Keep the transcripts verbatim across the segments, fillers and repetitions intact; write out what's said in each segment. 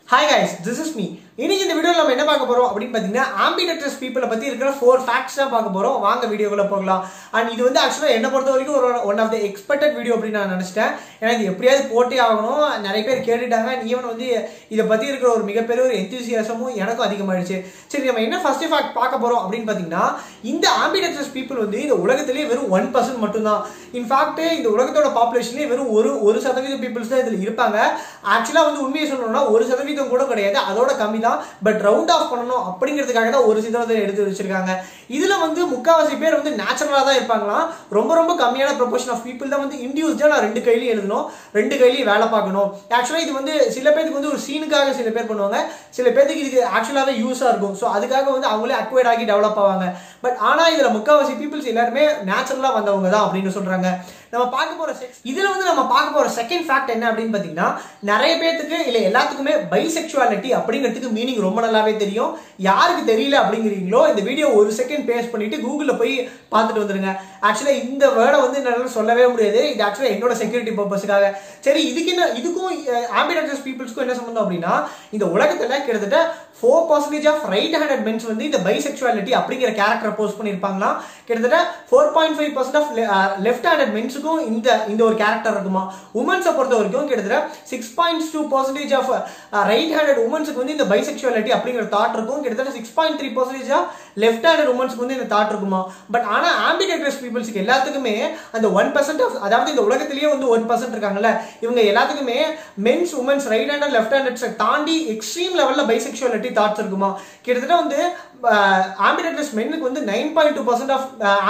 Hi guys, this is me. இன்னைக்கு இந்த வீடியோல நம்ம என்ன பார்க்க போறோம் அப்படினு பாத்தீங்கன்னா ambidextrous people பத்தி இருக்கிற four facts தான் பார்க்க போறோம். வாங்க வீடியோக்குள்ள போகலாம். and இது வந்து एक्चुअली என்ன பொறுத்த வரைக்கும் ஒரு one of the expected video அப்படி நான் நினைச்சிட்டேன். ஏன்னா இது எப்படியாவது போட்டே ஆகணும். நிறைய பேர் கேட்டிட்டாங்க. ஈவன் வந்து இத பத்தி இருக்கிற ஒரு மிகப்பெரிய ஒரு enthusiasmமும் எனக்கும் அதிகமாயிடுச்சு. சரி நம்ம என்ன first fact பார்க்க போறோம் அப்படினு பாத்தீங்கன்னா இந்த ambidextrous people வந்து இந்த உலகத்திலேயே வெறும் one percent மட்டும் தான். in fact இந்த உலகத்தோட பாப்புலேஷன்லயே வெறும் ஒரு one percent peoples தான் இதுல இருப்பாங்க. एक्चुअली வந்து உண்மையை சொல்லணும்னா one percent கூட கிடையாது. அதோட கம்மி பட் ரவுண்ட் ஆஃப் பண்ணனும் அப்படிங்கிறதுக்காக தான் ஒரு சிதறதை எடுத்து வச்சிருக்காங்க. இதுல வந்து முக்காவாசி பேர் வந்து நேச்சுரலா தான் இருப்பாங்களாம். ரொம்ப ரொம்ப கம்மியான ப்ரொபோர்ஷன் ஆஃப் பீப்பிள் தான் வந்து இன்டியூஸ்டா நான் ரெண்டு கையிலயும் எழுதணும், ரெண்டு கையிலயும் வேலை பார்க்கணும். ஆக்சுவலா இது வந்து சில பேருக்கு வந்து ஒரு சீனுக்காக சில பேர் பண்ணுவாங்க, சில பேருக்கு இதுக்கு ஆக்சுவலாவே யூஸா இருக்கும். ஸோ அதுக்காக வந்து அவங்களே அக்வைர்ட் ஆகி டெவலப் ஆவாங்க. பட் ஆனா இதுல முக்காவாசி பீப்புள்ஸ் எல்லாருமே நேச்சுரலா வந்தவங்க தான் அப்படின்னு சொல்றாங்க. நம்ம பார்க்க போற இதுல வந்து நம்ம பார்க்க போற செகண்ட் ஃபேக்ட் என்ன அப்படின்னு பாத்தீங்கன்னா நிறைய பேருக்கு இல்ல எல்லாத்துக்குமே பைசெக்சுவாலிட்டி அப்படிங்கிறதுக்கு மீனிங் ரொம்ப நல்லாவே தெரியும். யாருக்கு தெரியல அப்படிங்கிறீங்களோ இந்த வீடியோ ஒரு செகண்ட் பேஸ் பண்ணிட்டு கூகுள்ல போய் பார்த்துட்டு வந்துருங்க. ஆக்சுவலா இந்த வேர்டை வந்து என்னால சொல்லவே முடியாது. இது ஆக்சுவலா என்னோட செக்யூரிட்டி பர்பஸ்க்காக. சரி இதுக்கு என்ன இதுக்கும் ambidextrous peoplesக்கும் என்ன சம்பந்தம் அப்படின்னா இந்த உலகத்துல கிட்டத்தட்ட four percent of right handed mens வந்து இந்த பைசெக்சுவாலிட்டி அப்படிங்கிற கேரக்டர் போஸ்ட் பண்ணிருப்பாங்களா. கிட்டத்தட்ட four point five percent of left handed மென்ஸ்க்கும் இந்த இந்த ஒரு கேரக்டர் இருக்குமா. உமன்ஸை பொறுத்த வரைக்கும் கிட்டத்தட்ட six point two percent of right handed உமன்ஸ்க்கு வந்து இந்த பைசெக்சுவாலிட்டி அப்படிங்கிற தாட் இருக்கும். கிட்டத்தட்ட six point three percent of left handed உமன்ஸ்க்கு வந்து இந்த தாட் இருக்குமா. பட் ஆனா ambidextrous peoplesக்கு எல்லாத்துக்குமே அந்த one percent ஆஃப் அதாவது இந்த உலகத்திலேயே வந்து one percent இருக்காங்கல்ல இவங்க எல்லாத்துக்குமே mens womens right handed left handeds தாண்டி எக்ஸ்ட்ரீம் லெவல்ல பைசெக்சுவாலிட்டி தாட்ஸ் இருக்குமா. கிட்டத்தட்ட வந்து ambidextrous மென்னுக்கு வந்து nine point two percent of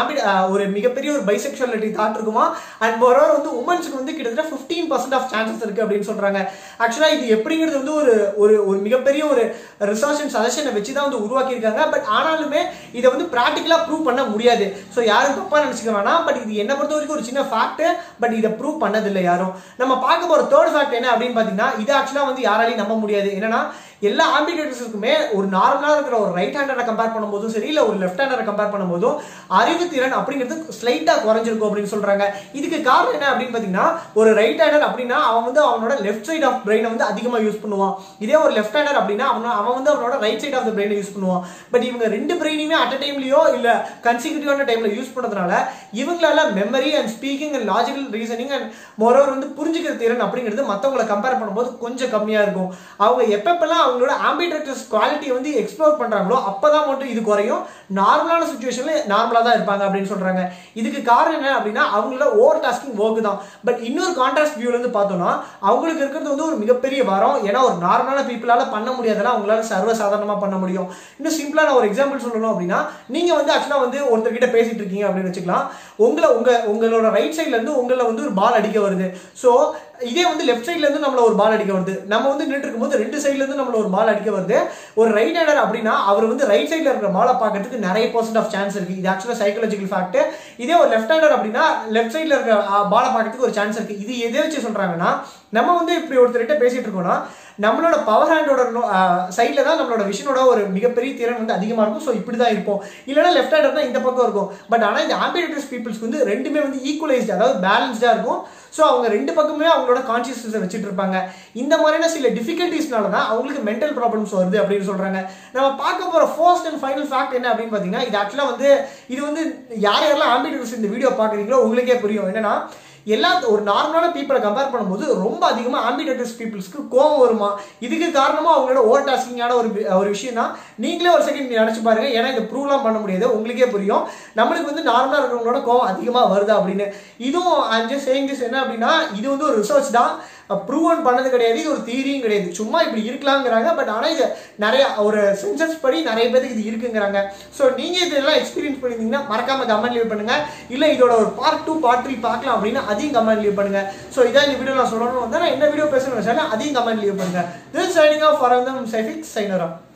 ஒரு மிகப்பெரிய ஒரு பைசெக்சுவாலிட்டி தாட் இருக்குமா. அண்ட் மோரோவர் வந்து உமன்ஸ்க்கு வந்து கிட்டத்தட்ட fifteen percent ஆஃப் சான்சஸ் இருக்கு அப்படின்னு சொல்றாங்க. ஆக்சுவலா இது எப்படிங்கிறது வந்து ஒரு ஒரு மிகப்பெரிய ஒரு ரிசர்ச் அண்ட் சஜஷனை வச்சு தான் வந்து உருவாக்கி இருக்காங்க. பட் ஆனாலுமே இதை வந்து பிராக்டிகலா ப்ரூவ் பண்ண முடியாது. ஸோ யாரும் தப்பா நினைச்சுக்க வேணாம். பட் இது என்ன பொறுத்த வரைக்கும் ஒரு சின்ன ஃபேக்ட். பட் இதை ப்ரூவ் பண்ணதில்லை யாரும். நம்ம பார்க்க போற தேர்ட் ஃபேக்ட் என்ன அப்படின்னு பாத்தீங்கன்னா இது ஆக்சுவலா வந்து யாராலையும் நம்ப முடியாது. என்னன்னா எல்லா ambidextrousக்குமே ஒரு நார்மலா இருக்கிற ஒரு ரைட் ஹேண்டரை கம்பேர் பண்ணும்போதும் சரி இல்ல ஒரு லெஃப்ட் ஹேண்டரை கம்பேர் பண்ணும்போதும் அறிவு திறன் அப்படிங்கிறது ஸ்லைட்டா குறைஞ்சிருக்கும் அப்படின்னு சொல்றாங்க. இதுக்கு காரணம் என்ன அப்படின்னு பாத்தீங்கன்னா ஒரு ரைட் ஹேண்டர் அப்படின்னா அவன் வந்து அவனோட லெஃப்ட் சைட் ஆஃப் பிரெயினை வந்து அதிகமா யூஸ் பண்ணுவான். இதே ஒரு லெஃப்ட் ஹேண்டர் அப்படின்னா அவன் அவன் வந்து அவனோட ரைட் சைட் ஆஃப் த பிரெயினை யூஸ் பண்ணுவான். பட் இவங்க ரெண்டு பிரெயினையுமே அட் அ டைம்லயோ இல்ல கன்சிக்யூட்டிவான டைம்ல யூஸ் பண்றதுனால இவங்களால memory and speaking and logical reasoning and moreover வந்து புரிஞ்சுக்கிற திறன் அப்படிங்கிறது மற்றவங்களை கம்பேர் பண்ணும்போது கொஞ்சம் கம்மியா இருக்கும். அவங்க எப்பப்பெல்லாம் அவங்களோட ambidextrous குவாலிட்டி வந்து எக்ஸ்ப்ளோர் பண்றாங்களோ அப்பதான் மட்டும் இது குறையும். நார்மலான சிச்சுவேஷன்ல நார்மலா தான் இருப்பாங்க அப்படின்னு சொல்றாங்க. இதுக்கு காரணம் என்ன அப்படின்னா அவங்களோட ஓவர் டாஸ்கிங் ஒர்க் தான். பட் இன்னொரு கான்ட்ராஸ்ட் வியூல இருந்து பார்த்தோம்னா அவங்களுக்கு இருக்கிறது வந்து ஒரு மிகப்பெரிய வரம். ஏன்னா ஒரு நார்மலான பீப்புளால பண்ண முடியாதெல்லாம் அவங்களால சர்வ சாதாரணமா பண்ண முடியும். இன்னும் சிம்பிளா நான் ஒரு எக்ஸாம்பிள் சொல்லணும் அப்படின்னா நீங்க வந்து ஆக்சுவலா வந்து ஒருத்தர் கிட்ட பேசிட்டு இருக்கீங்க அப்படின்னு வச்சுக்கலாம். உங்களை உங்க உங்களோட ரைட் சைட்ல இருந்து உங்களை வந்து ஒரு பால் அடிக்க வருது. சோ இதே வந்து லெஃப்ட் சைட்ல இருந்து நம்மள ஒரு பால் அடிக்க வருது. நம்ம வந்து நின்னுட்டு இருக்கும்போது ரெண்டு சைட்ல இருந்து நம்மள ஒரு பால் அடிக்க வருது. ஒரு ரைட் ஹேண்டர் அப்படின்னா அவர் வந்து ரைட் சைட்ல இருக்கிற பாலை பார்க்கிறதுக்கு நிறைய பர்சன்ட் ஆஃப் சான்ஸ் இருக்கு. இது ஆக்சுவலா சைக்காலஜிக்கல் ஃபேக்ட். இதே ஒரு லெஃப்ட் ஹேண்டர் அப்படின்னா லெஃப்ட் சைட்ல இருக்கிற பாலை பார்க்கிறதுக்கு ஒரு சான்ஸ் இருக்கு. இது எதை வச்சு சொல்றாங்கன்னா நம்ம வந்து இப்படி ஒருத்தர்கிட்ட பேசிட்டு இருக்கோம்னா நம்மளோட பவர் ஹேண்டோட சைட்ல தான் நம்மளோட விஷனோட ஒரு மிகப்பெரிய திறன் வந்து அதிகமா இருக்கும். ஸோ இப்படிதான் இருப்போம். இல்லைன்னா லெஃப்ட் ஹேண்டர் தான் இந்த பக்கம் இருக்கும். பட் ஆனா இந்த ambidextrous peoplesக்கு வந்து ரெண்டுமே வந்து ஈக்குவலைஸ்ட் அதாவது பேலன்ஸ்டா இருக்கும். ஸோ அவங்க ரெண்டு பக்கமே அவங்களோட கான்சியஸ்னஸை வச்சுட்டு இருப்பாங்க. இந்த மாதிரியான சில டிஃபிகல்டிஸ்னால தான் அவங்களுக்கு மென்டல் ப்ராப்ளம்ஸ் வருது அப்படின்னு சொல்றாங்க. நம்ம பார்க்க போற ஃபர்ஸ்ட் அண்ட் ஃபைனல் ஃபேக்ட் என்ன அப்படின்னு பாத்தீங்கன்னா இது ஆக்சுவலா வந்து இது வந்து யார் யாரெல்லாம் ambidextrous இந்த வீடியோ பாக்குறீங்களோ உங்களுக்கே புரியும். என்னன்னா எல்லா ஒரு நார்மலான பீப்புளை கம்பேர் பண்ணும்போது ரொம்ப அதிகமா ambidextrous peoplesக்கு கோவம் வருமா. இதுக்கு காரணமா அவங்களோட ஓவர் டாஸ்கிங்கான ஒரு ஒரு விஷயம் தான். நீங்களே ஒரு செகண்ட் நினைச்சு பாருங்க. ஏன்னா இதை ப்ரூவ்லாம் பண்ண முடியாது. உங்களுக்கே புரியும் நம்மளுக்கு வந்து நார்மலா இருக்கிறவங்களோட கோவம் அதிகமா வருதா அப்படின்னு. இதுவும் அஞ்சு சேயிங் திஸ் என்ன அப்படின்னா இது வந்து ஒரு ரிசர்ச் தான். ப்ரூவன் பண்ணது கிடையாது. இது ஒரு தியரியும் கிடையாது. சும்மா இப்படி இருக்கலாங்கிறாங்க. பட் ஆனா இது நிறைய ஒரு சென்சஸ் படி நிறைய பேருக்கு இது இருக்குங்கிறாங்க. ஸோ நீங்க இதெல்லாம் எக்ஸ்பீரியன்ஸ் பண்ணிருந்தீங்கன்னா மறக்காம கமெண்ட் லீவ் பண்ணுங்க. இல்ல இதோட ஒரு பார்ட் டூ பார்ட் த்ரீ பார்க்கலாம் அப்படின்னா அதையும் கமெண்ட் லீவ் பண்ணுங்க. ஸோ இதான் இந்த வீடியோ நான் சொல்லணும் வந்தா நான் என்ன வீடியோ பேசணும்னு அதையும் கமெண்ட் லீவ் பண்ணுங்க. திஸ் சைனிங் ஆஃப் ஃபார் சைஃபிக் சைனரா.